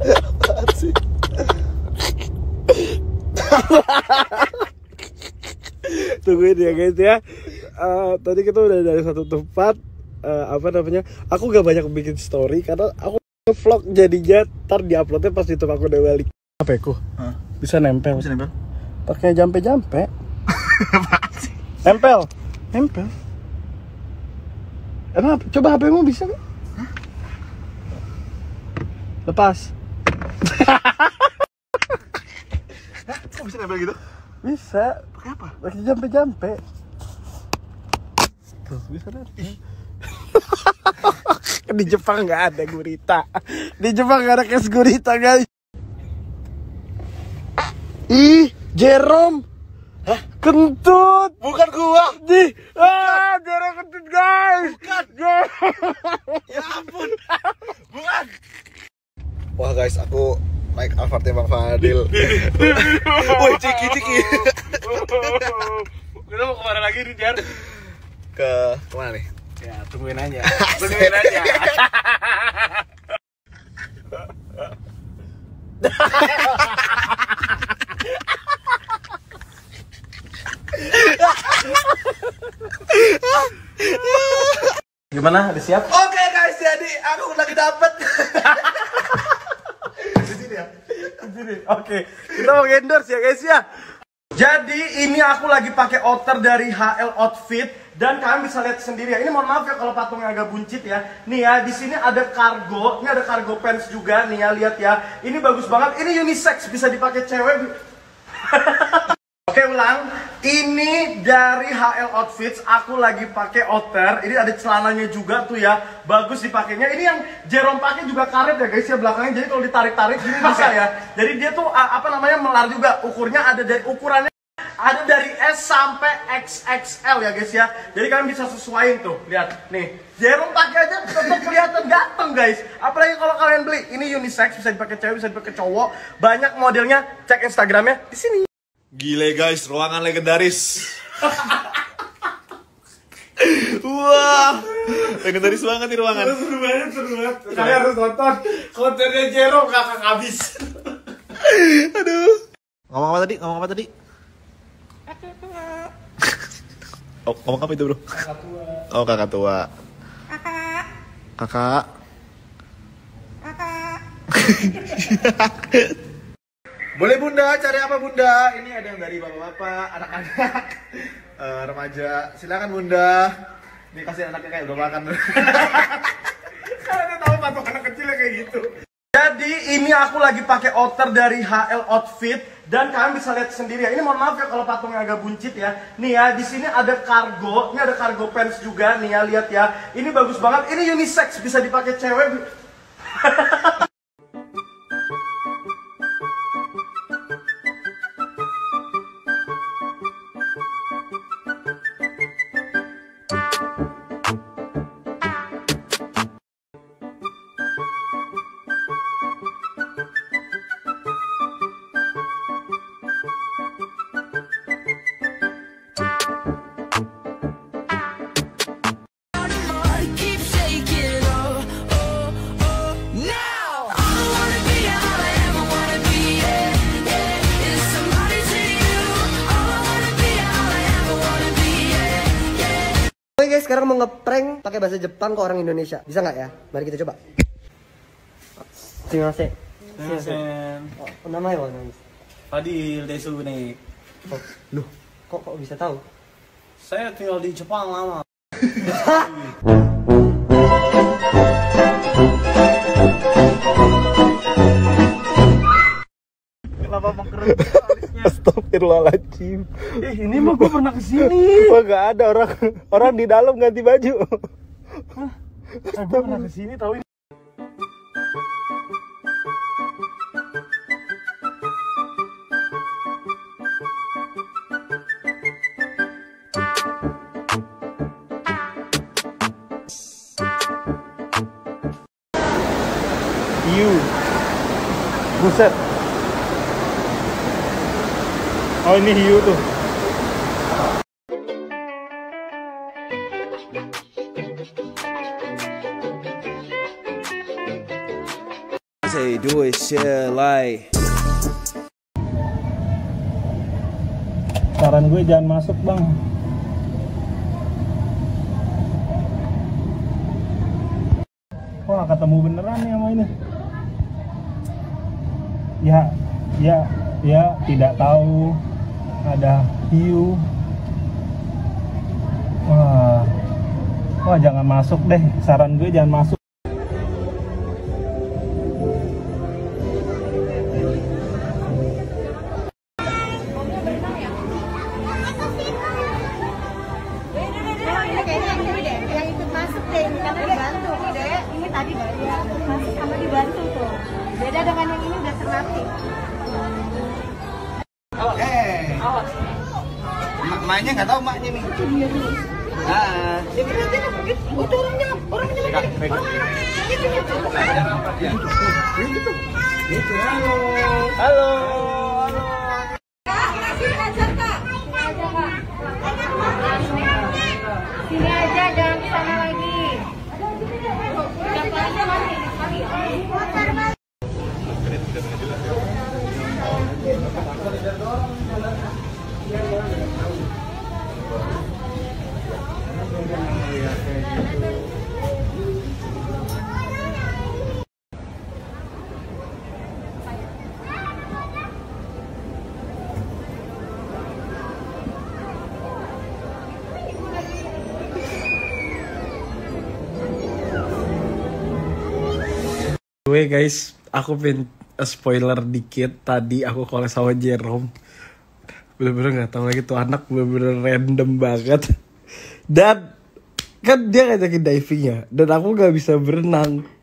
Apaan sih? Tungguin ya guys ya. Tadi kita udah dari satu tempat. Apa namanya? Aku gak banyak bikin story karena aku vlog jadinya ntar diuploadnya pas itu aku udah balik. HP ku bisa nempel. Bisa nempel? Pakai jampe-jampe. Nempel. Nempel. Emang coba HP-mu bisa gak? Lepas. Kok bisa nempel gitu? Bisa. Pakai apa? Pakai jampe-jampe. Tuh, bisa nanti. Di Jepang nggak ada gurita. Di Jepang nggak ada cash gurita guys. Ih, Jerome. Hah? Kentut. Bukan gua. Jerome kentut guys. Bukan. Ya ampun. Bukan. Wah guys, aku naik Alphardnya Bang Fadil. Woi, ciki. Kita mau kemana lagi nih, Jar? Kemana nih? Ya, tungguin aja. Tungguin aja. Gimana? Udah siap? Oke guys, jadi aku lagi dapet. Di sini ya. Oke, kita mau endorse ya guys ya. Jadi ini aku lagi pakai outer dari HL Outfit dan kalian bisa lihat sendiri ya. Ini mohon maaf ya kalau patungnya agak buncit ya. Nih ya, di sini ada cargo, ini ada cargo pants juga nih ya, lihat ya. Ini bagus banget. Ini unisex, bisa dipakai cewek. Oke, ulang. Ini dari HL Outfits, aku lagi pakai outer. Ini ada celananya juga tuh ya. Bagus dipakainya. Ini yang Jerome pakai juga karet ya guys ya belakangnya. Jadi kalau ditarik-tarik gini bisa ya. Jadi dia tuh apa namanya melar juga. Ukurannya ada dari S sampai XXL ya guys ya. Jadi kalian bisa sesuaiin tuh. Lihat nih. Jerome pakai aja tetap kelihatan ganteng guys. Apalagi kalau kalian beli. Ini unisex, bisa dipakai cewek, bisa dipakai cowok. Banyak modelnya. Cek Instagramnya di sini. Gile guys, ruangan legendaris. Wah, legendaris banget nih ruangan. Seru banget. Kalian harus nonton kontennya Jerome kakak habis. Aduh. Ngomong apa tadi? Oh, ngomong apa itu bro? Kakak tua. Oh, kakak tua. Kakak. Boleh bunda, cari apa bunda? Ini ada yang dari bapak-bapak, anak-anak, remaja. Silakan bunda. Ini kasih anaknya kayak udah makan. Kalian tahu patung anak kecilnya kayak gitu. Jadi ini aku lagi pakai outer dari HL Outfit dan kalian bisa lihat sendiri ya. Ini mohon maaf ya kalau patungnya agak buncit ya. Nih ya, di sini ada cargo, ini ada cargo pants juga nih ya, lihat ya. Ini bagus banget. Ini unisex, bisa dipakai cewek. Oke guys, sekarang mau ngeprank pakai bahasa Jepang ke orang Indonesia. Bisa nggak ya? Mari kita coba. Sumimasen. Oh, namanya apa namanya? Fadil desu nih. Oh, loh, kok bisa tahu? Saya tinggal di Jepang lama. Kenapa mengkerut alisnya? Astagfirullahaladzim. Ini mah gue pernah kesini. Wah, nggak ada orang di dalam ganti baju. Gue pernah kesini tahu ini. Buset. Oh, ini hiu tuh. say do it shit like. Saran gue jangan masuk bang. Wah ketemu beneran nih sama ini. Ya tidak tahu ada hiu. Wah jangan masuk deh. Saran gue jangan masuk. Yang ikut masuk deh, karena dibantu deh. Ini tadi dia masuk sama dibantu tuh. Beda dengan yang ini udah terlatih. Awas. Maknya nggak tahu maknya nih. Itu orangnya Halo. Sini aja, jangan ke sana lagi. Guys, aku pengen spoiler dikit. Tadi aku call sama Jerome. Bener-bener gak tahu lagi tuh anak bener-bener random banget. Dan kan dia ngajakin diving ya. Dan aku gak bisa berenang.